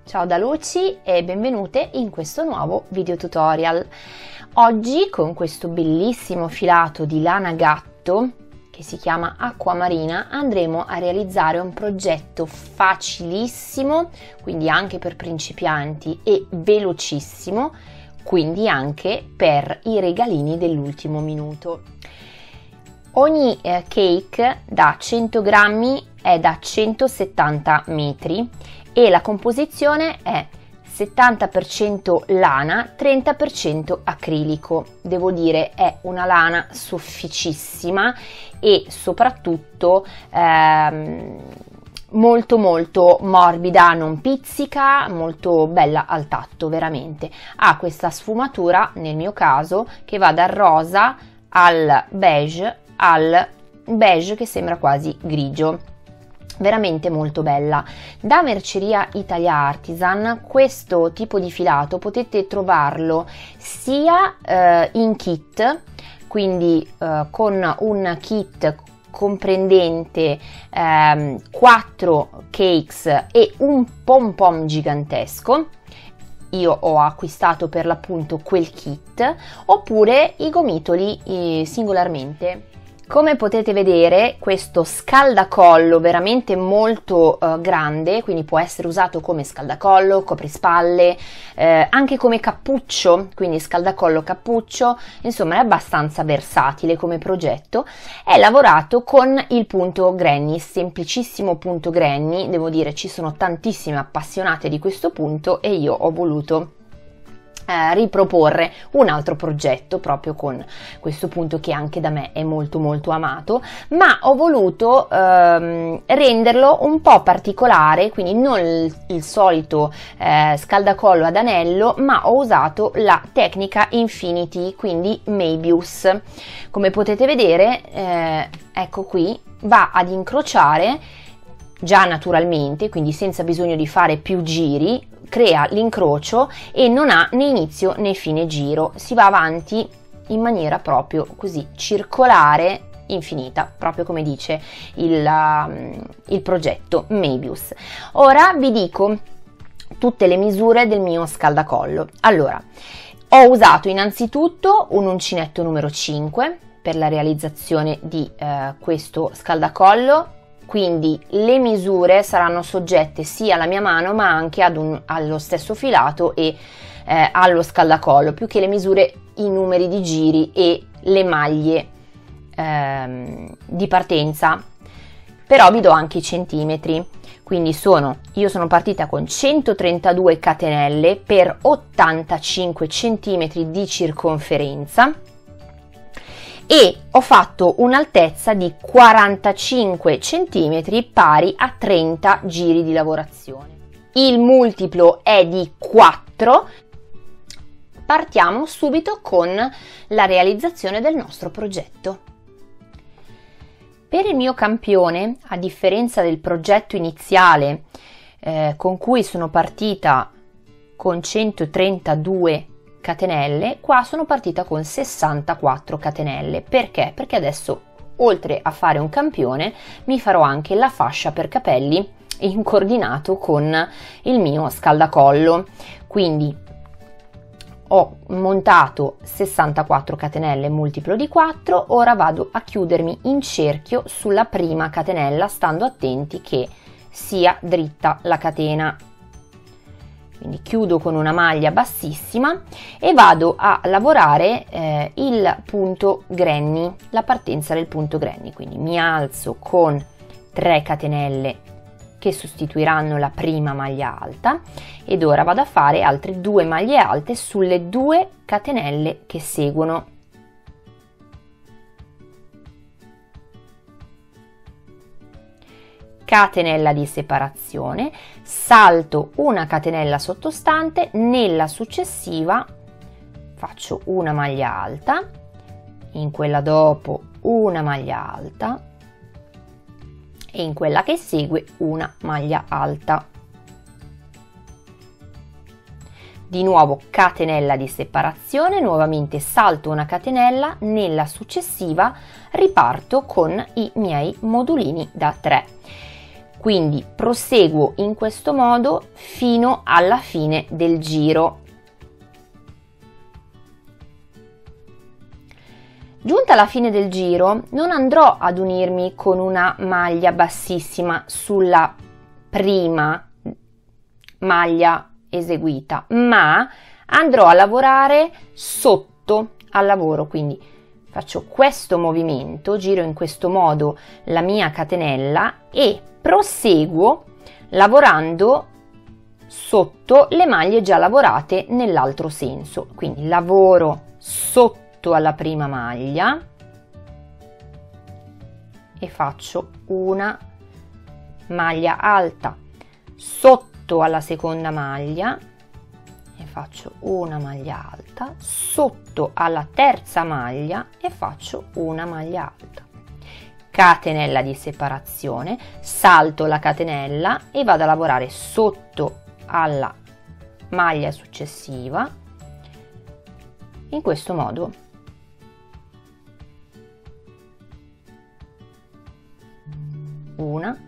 Ciao da Luci e benvenute in questo nuovo video tutorial. Oggi con questo bellissimo filato di lana gatto che si chiama Acquamarina andremo a realizzare un progetto facilissimo, quindi anche per principianti, e velocissimo, quindi anche per i regalini dell'ultimo minuto. Ogni cake da 100 grammi è da 170 metri e la composizione è 70% lana, 30% acrilico. Devo dire è una lana sofficissima e soprattutto molto morbida, non pizzica, molto bella al tatto, veramente. Ha questa sfumatura, nel mio caso, che va dal rosa al beige che sembra quasi grigio. Veramente molto bella. Da Merceria Italia Artisan questo tipo di filato potete trovarlo sia in kit, quindi con un kit comprendente 4 cakes e un pom pom gigantesco. Io ho acquistato per l'appunto quel kit, oppure i gomitoli singolarmente. Come potete vedere, questo scaldacollo veramente molto grande, quindi può essere usato come scaldacollo, coprispalle, anche come cappuccio, quindi scaldacollo cappuccio, insomma è abbastanza versatile come progetto. È lavorato con il punto Granny, semplicissimo punto Granny, devo dire ci sono tantissime appassionate di questo punto e io ho voluto riproporre un altro progetto proprio con questo punto che anche da me è molto amato, ma ho voluto renderlo un po' particolare, quindi non il solito scaldacollo ad anello, ma ho usato la tecnica Infinity, quindi Möbius. Come potete vedere, ecco qui, va ad incrociare già naturalmente, quindi senza bisogno di fare più giri, crea l'incrocio e non ha né inizio né fine giro, si va avanti in maniera proprio così circolare, infinita, proprio come dice il progetto Möbius. Ora vi dico tutte le misure del mio scaldacollo. Allora, ho usato innanzitutto un uncinetto numero 5 per la realizzazione di questo scaldacollo. Quindi le misure saranno soggette sia alla mia mano ma anche allo stesso filato e allo scaldacollo, più che le misure, i numeri di giri e le maglie di partenza, però vi do anche i centimetri. Quindi io sono partita con 132 catenelle per 85 centimetri di circonferenza e ho fatto un'altezza di 45 cm pari a 30 giri di lavorazione. Il multiplo è di 4. Partiamo subito con la realizzazione del nostro progetto. Per il mio campione, a differenza del progetto iniziale con cui sono partita con 132 catenelle, qua sono partita con 64 catenelle. Perché? Perché adesso, oltre a fare un campione, mi farò anche la fascia per capelli in coordinato con il mio scaldacollo. Quindi ho montato 64 catenelle multiplo di 4, ora vado a chiudermi in cerchio sulla prima catenella, stando attenti che sia dritta la catena. Quindi chiudo con una maglia bassissima e vado a lavorare il punto Granny, la partenza del punto Granny. Quindi mi alzo con 3 catenelle che sostituiranno la prima maglia alta ed ora vado a fare altre 2 maglie alte sulle 2 catenelle che seguono. Catenella di separazione, salto una catenella sottostante, nella successiva faccio una maglia alta, in quella dopo una maglia alta e in quella che segue una maglia alta. Di nuovo catenella di separazione, nuovamente salto una catenella, nella successiva riparto con i miei modulini da 3. quindi proseguo in questo modo fino alla fine del giro. Giunta alla fine del giro non andrò ad unirmi con una maglia bassissima sulla prima maglia eseguita, ma andrò a lavorare sotto al lavoro, quindi faccio questo movimento, giro in questo modo la mia catenella e proseguo lavorando sotto le maglie già lavorate nell'altro senso, quindi lavoro sotto alla prima maglia e faccio una maglia alta, sotto alla seconda maglia e faccio una maglia alta, sotto alla terza maglia e faccio una maglia alta, catenella di separazione, salto la catenella e vado a lavorare sotto alla maglia successiva in questo modo. Una,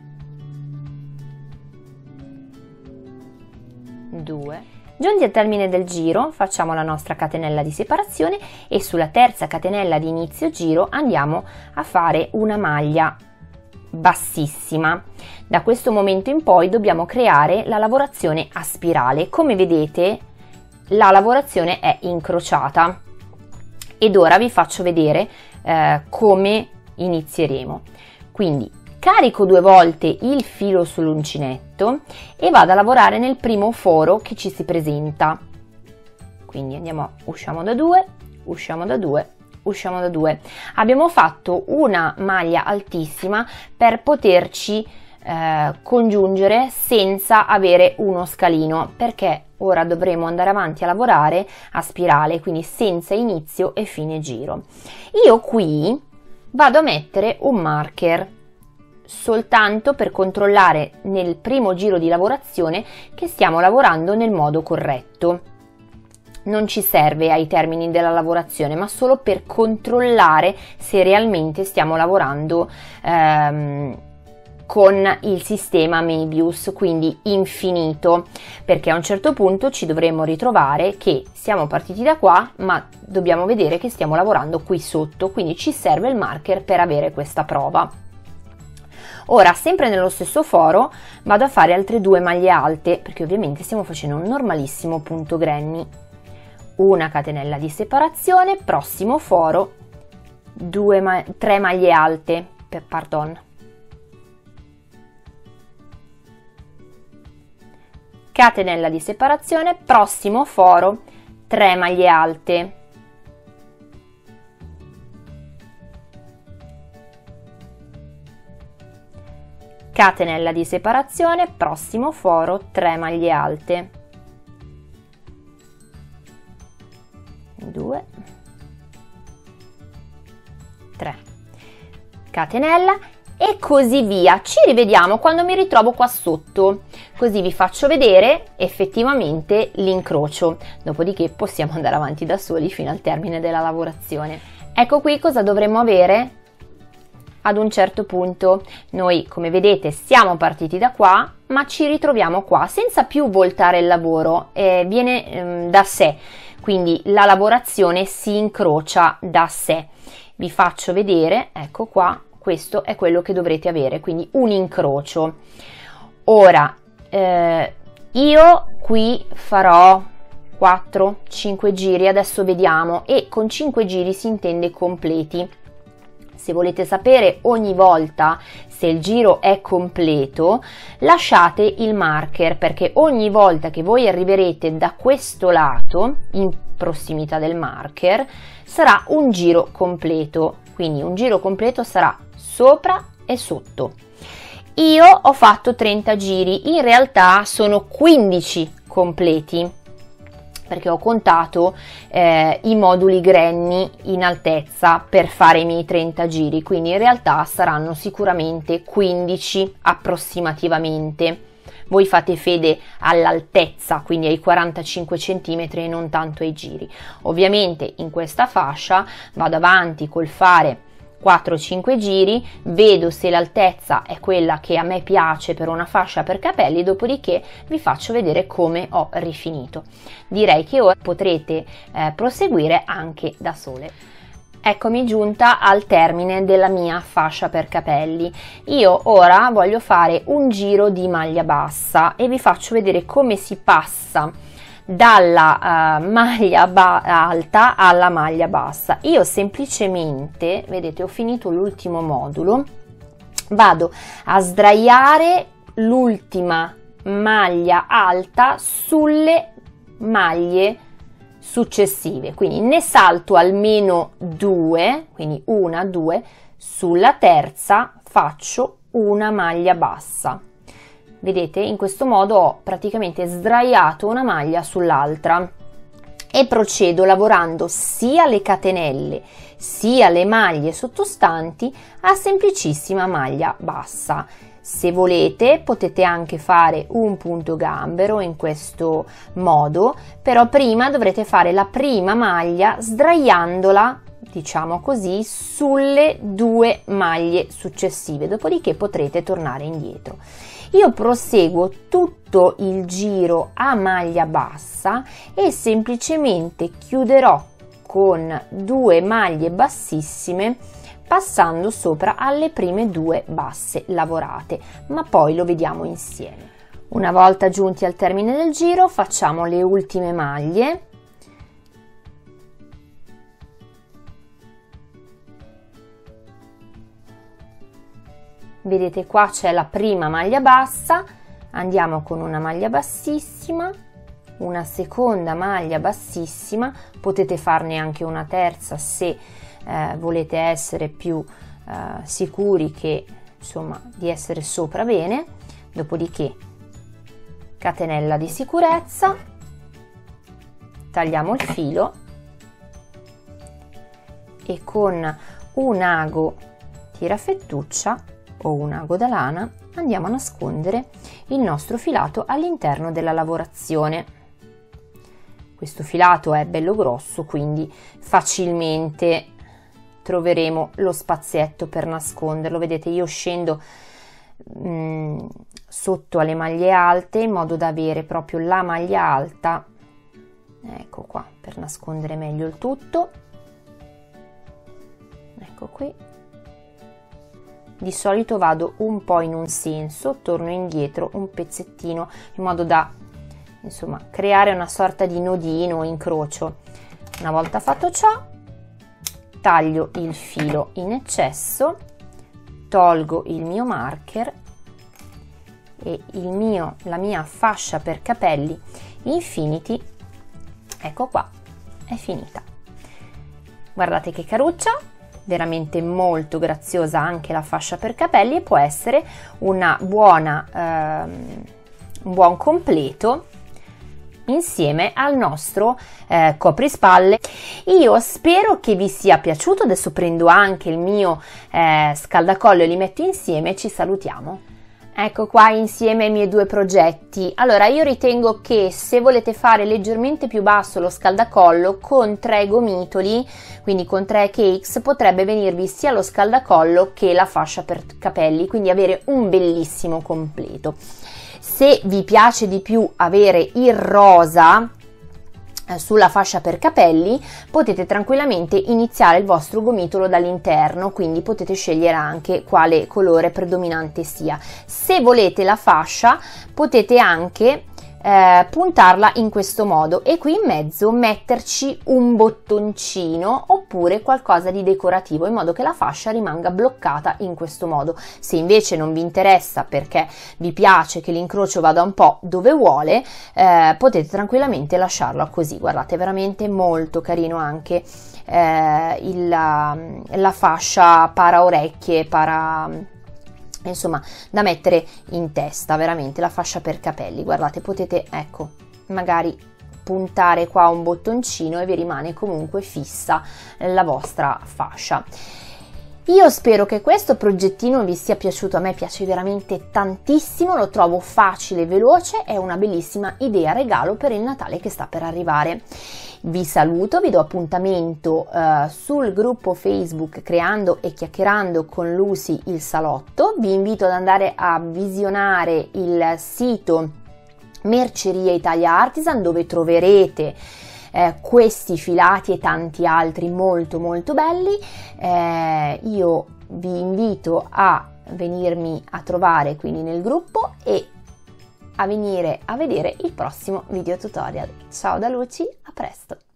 due. Giunti al termine del giro facciamo la nostra catenella di separazione e sulla terza catenella di inizio giro andiamo a fare una maglia bassissima. Da questo momento in poi dobbiamo creare la lavorazione a spirale. Come vedete la lavorazione è incrociata ed ora vi faccio vedere come inizieremo. Quindi carico 2 volte il filo sull'uncinetto e vado a lavorare nel primo foro che ci si presenta. Quindi usciamo da 2, usciamo da 2, usciamo da 2. Abbiamo fatto una maglia altissima per poterci congiungere senza avere uno scalino, perché ora dovremo andare avanti a lavorare a spirale, quindi senza inizio e fine giro. Io qui vado a mettere un marker soltanto per controllare nel primo giro di lavorazione che stiamo lavorando nel modo corretto. Non ci serve ai termini della lavorazione, ma solo per controllare se realmente stiamo lavorando con il sistema Möbius, quindi infinito, perché a un certo punto ci dovremo ritrovare che siamo partiti da qua, ma dobbiamo vedere che stiamo lavorando qui sotto, quindi ci serve il marker per avere questa prova. Ora, sempre nello stesso foro, vado a fare altre 2 maglie alte, perché ovviamente stiamo facendo un normalissimo punto granny. Una catenella di separazione, prossimo foro, 3 maglie alte, catenella di separazione, prossimo foro, 3 maglie alte. Catenella di separazione, prossimo foro, 3 maglie alte. 2, 3. Catenella e così via. Ci rivediamo quando mi ritrovo qua sotto, così vi faccio vedere effettivamente l'incrocio, dopodiché possiamo andare avanti da soli fino al termine della lavorazione. Ecco qui cosa dovremmo avere. Ad un certo punto noi, come vedete, siamo partiti da qua, ma ci ritroviamo qua senza più voltare il lavoro, viene da sé, quindi la lavorazione si incrocia da sé. Vi faccio vedere, ecco qua, questo è quello che dovrete avere, quindi un incrocio. Ora io qui farò 4-5 giri, adesso vediamo, e con 5 giri si intende completi. Se volete sapere ogni volta se il giro è completo, lasciate il marker, perché ogni volta che voi arriverete da questo lato, in prossimità del marker, sarà un giro completo. Quindi un giro completo sarà sopra e sotto. Io ho fatto 30 giri, in realtà sono 15 completi, perché ho contato i moduli granny in altezza per fare i miei 30 giri, quindi in realtà saranno sicuramente 15 approssimativamente. Voi fate fede all'altezza, quindi ai 45 cm e non tanto ai giri. Ovviamente in questa fascia vado avanti col fare 4-5 giri, vedo se l'altezza è quella che a me piace per una fascia per capelli, dopodiché vi faccio vedere come ho rifinito. Direi che ora potrete proseguire anche da sole. Eccomi giunta al termine della mia fascia per capelli. Io ora voglio fare un giro di maglia bassa e vi faccio vedere come si passa dalla maglia alta alla maglia bassa. Io semplicemente, vedete, ho finito l'ultimo modulo, vado a sdraiare l'ultima maglia alta sulle maglie successive, quindi ne salto almeno 2, quindi 1, 2, sulla terza faccio una maglia bassa. Vedete, in questo modo ho praticamente sdraiato una maglia sull'altra e procedo lavorando sia le catenelle sia le maglie sottostanti a semplicissima maglia bassa. Se volete potete anche fare un punto gambero in questo modo, però prima dovrete fare la prima maglia sdraiandola, diciamo così, sulle 2 maglie successive, dopodiché potrete tornare indietro. Io proseguo tutto il giro a maglia bassa e semplicemente chiuderò con 2 maglie bassissime, passando sopra alle prime 2 basse lavorate, ma poi lo vediamo insieme. Una volta giunti al termine del giro facciamo le ultime maglie. Vedete, qua c'è la prima maglia bassa, andiamo con una maglia bassissima, una seconda maglia bassissima, potete farne anche una terza se volete essere più sicuri che, insomma, di essere sopra bene. Dopodiché catenella di sicurezza, tagliamo il filo e con un ago tirafettuccia o un ago da lana andiamo a nascondere il nostro filato all'interno della lavorazione. Questo filato è bello grosso, quindi facilmente troveremo lo spazietto per nasconderlo. Vedete, io scendo sotto alle maglie alte in modo da avere proprio la maglia alta, ecco qua, per nascondere meglio il tutto. Ecco qui. Di solito vado un po' in un senso, torno indietro un pezzettino in modo da, insomma, creare una sorta di nodino o incrocio. Una volta fatto ciò, taglio il filo in eccesso, tolgo il mio marker e la mia fascia per capelli Infinity, ecco qua, è finita. Guardate che caruccia, veramente molto graziosa anche la fascia per capelli e può essere una buona, un buon completo insieme al nostro coprispalle. Io spero che vi sia piaciuto. Adesso prendo anche il mio scaldacollo e li metto insieme e ci salutiamo. Ecco qua insieme ai miei 2 progetti. Allora, io ritengo che se volete fare leggermente più basso lo scaldacollo, con 3 gomitoli, quindi con 3 cakes, potrebbe venirvi sia lo scaldacollo che la fascia per capelli, quindi avere un bellissimo completo. Se vi piace di più avere il rosa sulla fascia per capelli, potete tranquillamente iniziare il vostro gomitolo dall'interno, quindi potete scegliere anche quale colore predominante sia. Se volete la fascia potete anche puntarla in questo modo e qui in mezzo metterci un bottoncino oppure qualcosa di decorativo in modo che la fascia rimanga bloccata in questo modo. Se invece non vi interessa perché vi piace che l'incrocio vada un po' dove vuole, potete tranquillamente lasciarlo così. Guardate, veramente molto carino anche la fascia para orecchie, insomma, da mettere in testa, veramente la fascia per capelli. Guardate, potete, ecco, magari puntare qua un bottoncino e vi rimane comunque fissa la vostra fascia. Io spero che questo progettino vi sia piaciuto, a me piace veramente tantissimo, lo trovo facile e veloce, è una bellissima idea regalo per il Natale che sta per arrivare. Vi saluto, vi do appuntamento sul gruppo Facebook Creando e Chiacchierando con Lucy il Salotto, vi invito ad andare a visionare il sito Merceria Italia Artisan dove troverete questi filati e tanti altri molto belli. Io vi invito a venirmi a trovare quindi nel gruppo e a venire a vedere il prossimo video tutorial. Ciao da Lucy, a presto!